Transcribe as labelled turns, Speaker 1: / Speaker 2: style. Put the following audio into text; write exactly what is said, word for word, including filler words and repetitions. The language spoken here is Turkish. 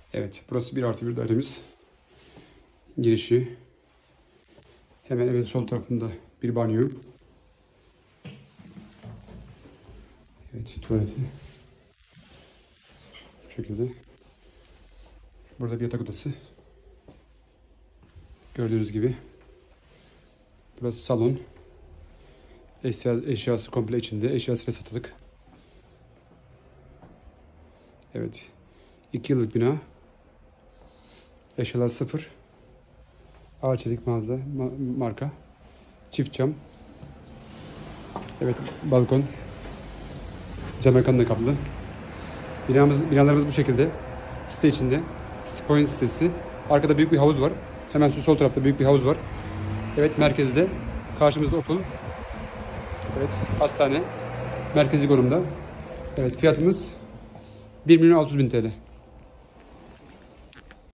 Speaker 1: Evet, burası bir artı bir dairemiz. Girişi. Hemen evin sol tarafında bir banyo. Evet, tuvaleti. Bu şekilde. Burada bir yatak odası. Gördüğünüz gibi. Burası salon. Eşya, eşyası komple içinde. Eşyasıyla satılık. Evet. iki yıllık bina. Eşyalar sıfır. Ağaçelik mağaza ma marka. Çift cam. Evet, balkon. Cam mekanla kaplı. Binamız, binalarımız bu şekilde. Site içinde. City Point sitesi. Arkada büyük bir havuz var. Hemen şu sol tarafta büyük bir havuz var. Evet, merkezde. Karşımızda okul. Evet, hastane. Merkezi konumda. Evet, fiyatımız bir milyon altı yüz bin T L.